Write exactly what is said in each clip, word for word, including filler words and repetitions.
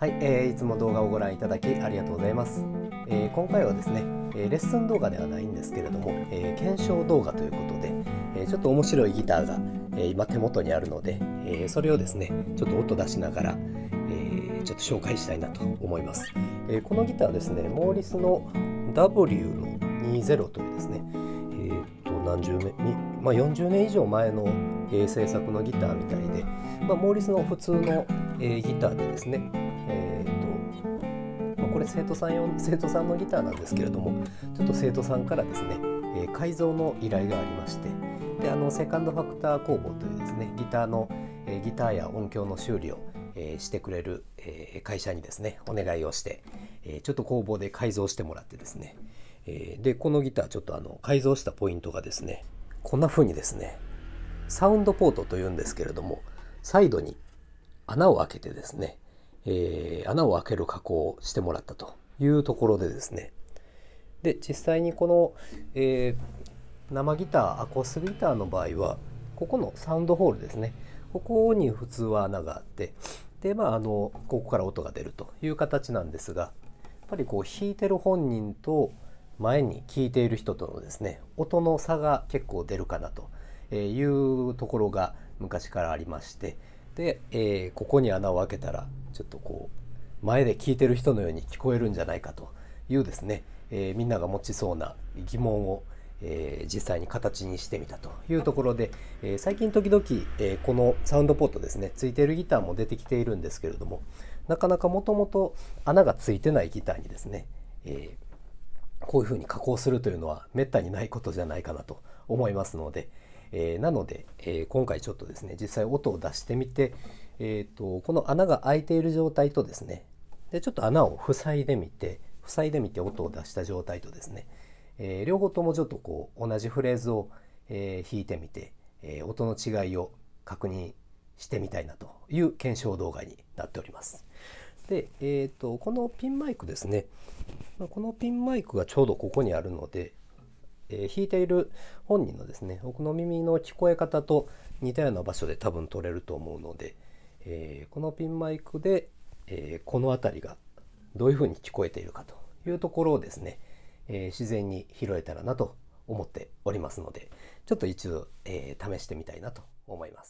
はい、えー、いつも動画をご覧いただきありがとうございます。えー、今回はですね、えーレッスン動画ではないんですけれども、えー検証動画ということで、えーちょっと面白いギターが、えー今手元にあるので、えーそれをですねちょっと音出しながら、えーちょっと紹介したいなと思います。えーこのギターはですね、モーリスの ダブリュー のにじゅうというですね、えーと何十年に、まあ、よんじゅうねん以上前の、えー制作のギターみたいで、まあ、モーリスの普通の、えーギターでですね、えーとまあ、これ生徒さん用生徒さんのギターなんですけれども、ちょっと生徒さんからですね、えー改造の依頼がありまして、であのセカンドファクター工房というですねギターの、えーギターや音響の修理を、えーしてくれる、えー会社にですねお願いをして、えーちょっと工房で改造してもらってですね、えーでこのギターちょっとあの改造したポイントがですね、こんな風にですねサウンドポートというんですけれども、サイドに穴を開けてですね、えー穴を開ける加工をしてもらったというところでですね、で実際にこの、えー生ギターアコースティックギターの場合はここのサウンドホールですね、ここに普通は穴があって、でまああのここから音が出るという形なんですが、やっぱりこう弾いてる本人と前に聴いている人とのですね音の差が結構出るかなというところが昔からありまして、で、えーここに穴を開けたらちょっとこう前で聞いてる人のように聞こえるんじゃないかというですね、えーみんなが持ちそうな疑問を、えー実際に形にしてみたというところで、えー最近時々、えーこのサウンドポットですねついているギターも出てきているんですけれども、なかなかもともと穴がついてないギターにですね、えーこういうふうに加工するというのはめったにないことじゃないかなと思いますので、えーなので、えー今回ちょっとですね実際音を出してみて、えーとこの穴が開いている状態とですね、でちょっと穴を塞いでみて塞いでみて音を出した状態とですね、えー両方ともちょっとこう同じフレーズを、えー弾いてみて、えー音の違いを確認してみたいなという検証動画になっております。で、えーとこのピンマイクですね、まあこのピンマイクがちょうどここにあるので、えー弾いている本人のですね僕の耳の聞こえ方と似たような場所で多分取れると思うので、えーこのピンマイクで、えーこの辺りがどういうふうに聞こえているかというところをですね、えー自然に拾えたらなと思っておりますので、ちょっと一度、えー試してみたいなと思います。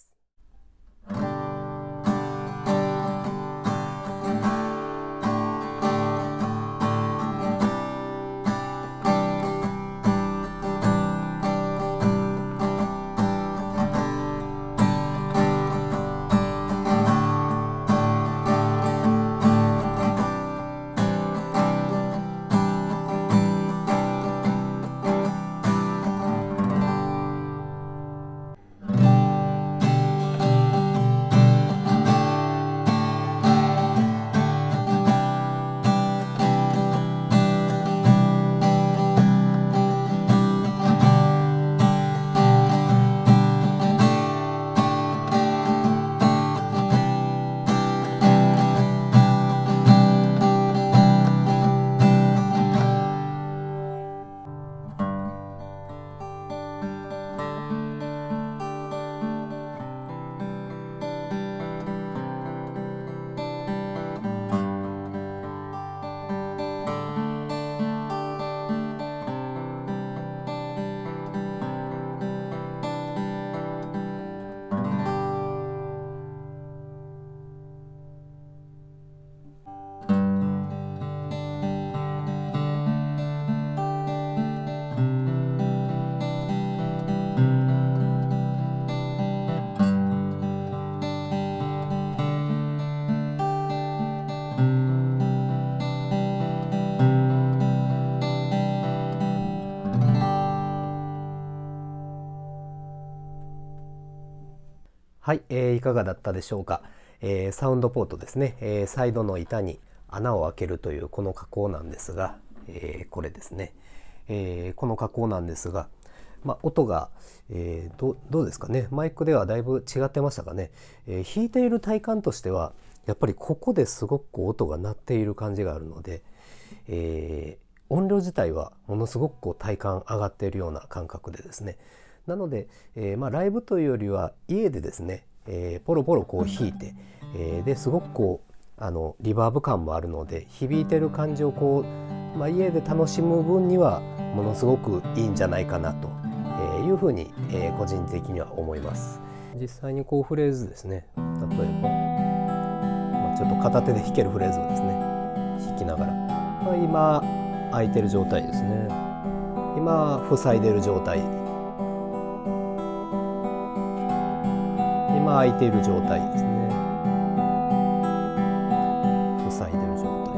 はい、えーいかがだったでしょうか。えーサウンドポートですね、えーサイドの板に穴を開けるというこの加工なんですが、えーこれですね、えーこの加工なんですが、まあ、音が、えーど、どうですかね、マイクではだいぶ違ってましたかね。えー弾いている体感としてはやっぱりここですごくこう音が鳴っている感じがあるので、えー音量自体はものすごくこう体感上がっているような感覚でですね、なので、えーまあ、ライブというよりは家でですね、えーポロポロこう弾いて、えーですごくこあのリバーブ感もあるので、響いてる感じをこう、まあ、家で楽しむ分にはものすごくいいんじゃないかなというふうに、えー、個人的には思います。実際にこうフレーズですね、例えば、まあ、ちょっと片手で弾けるフレーズをですね弾きながら、まあ、今空いてる状態ですね。今塞いでる状態、今空いている状態ですね。塞いでる状態。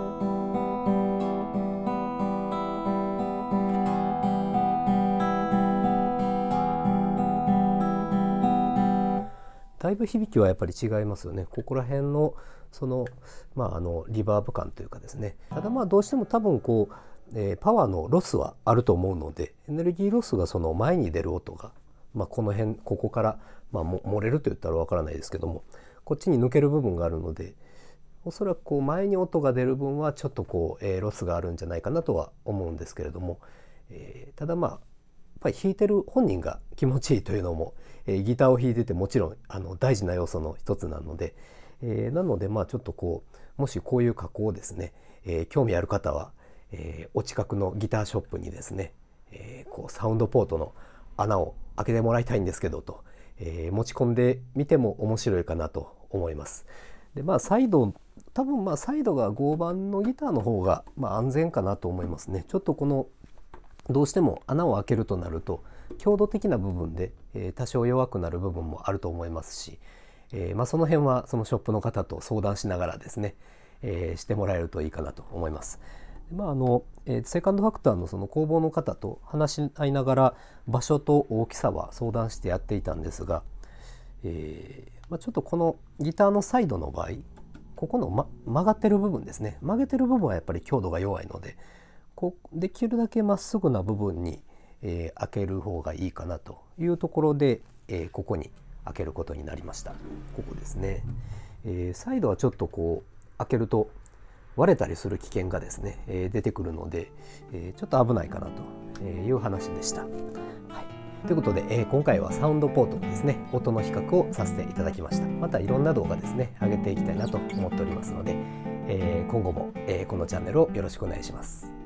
だいぶ響きはやっぱり違いますよね。ここら辺のその、まあ、あのリバーブ感というかですね。ただまあどうしても多分こう、えー、パワーのロスはあると思うので、エネルギーロスがその前に出る音が、まあ、この辺ここから、まあ、も漏れると言ったらわからないですけども、こっちに抜ける部分があるので、おそらくこう前に音が出る分はちょっとこう、えー、ロスがあるんじゃないかなとは思うんですけれども、えー、ただまあやっぱり弾いてる本人が気持ちいいというのも、えー、ギターを弾いててもちろんあの大事な要素の一つなので、えー、なのでまあちょっとこうもしこういう加工をですね、えー、興味ある方は、えー、お近くのギターショップにですね、えー、こうサウンドポートの穴を開けてもらいたいんですけどと、えー、持ち込んでみても面白いかなと思います。でまあサイド多分まあサイドがごばんのギターの方がまあ安全かなと思いますね。ちょっとこのどうしても穴を開けるとなると強度的な部分で、えー、多少弱くなる部分もあると思いますし、えーまあ、その辺はそのショップの方と相談しながらですね、えー、してもらえるといいかなと思います。まああのえー、セカンドファクターのその工房の方と話し合いながら場所と大きさは相談してやっていたんですが、えーまあ、ちょっとこのギターのサイドの場合ここの、ま、曲がってる部分ですね、曲げてる部分はやっぱり強度が弱いので、こうできるだけまっすぐな部分に、えー、開ける方がいいかなというところで、えー、ここに開けることになりました。ここですね、えー、サイドはちょっとこう開けると割れたりする危険がですね、えー、出てくるので、えー、ちょっと危ないかなという話でした。はい、ということで、えー、今回はサウンドポートのですね音の比較をさせていただきました。またいろんな動画ですね上げていきたいなと思っておりますので、えー、今後も、えー、このチャンネルをよろしくお願いします。